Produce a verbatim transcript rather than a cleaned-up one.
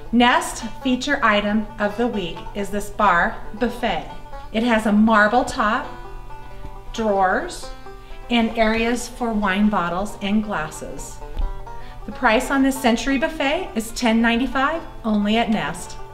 Nest feature item of the week is this bar buffet. It has a marble top, drawers, and areas for wine bottles and glasses. The price on this Century Buffet is ten ninety-five only at Nest.